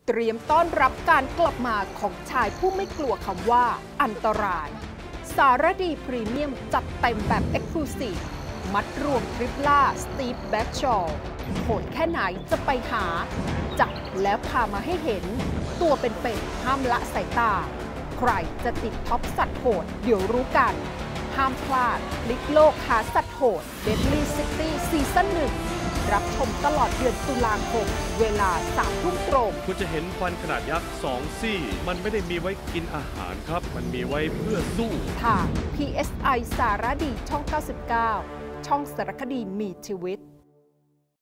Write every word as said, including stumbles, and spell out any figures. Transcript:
เตรียมต้อนรับการกลับมาของชายผู้ไม่กลัวคำว่าอันตรายสารดีพรีเมียมจัดเต็มแบบเอ็กซ์คลูซีฟมัดรวมทริปล่าสตีฟแบ็กชอลโหดแค่ไหนจะไปหาจับแล้วพามาให้เห็นตัวเป็นๆห้ามละสายตาใครจะติดท็อปสัตว์โหดเดี๋ยวรู้กันห้ามพลาดพลิกโลกหาสัตว์โหด Deadly City ซีซั่นหนึ่งรับชมตลอดเดือนตุลาคมเวลาสามทุ่มตรงคุณจะเห็นฟันขนาดยักษ์สองซี่ มันไม่ได้มีไว้กินอาหารครับ มันมีไว้เพื่อสู้ทาง พี เอส ไอ สารดีช่องเก้าสิบเก้าช่องสารคดีมีชีวิต